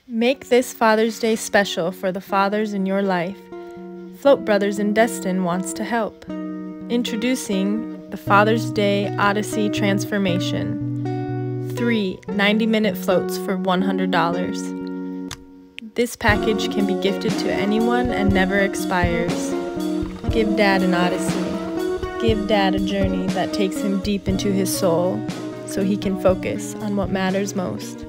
Make this Father's Day special for the fathers in your life. Float Brothers in Destin wants to help. Introducing the Father's Day Odyssey Transformation. 3 90-minute floats for $100. This package can be gifted to anyone and never expires. Give Dad an Odyssey. Give Dad a journey that takes him deep into his soul so he can focus on what matters most.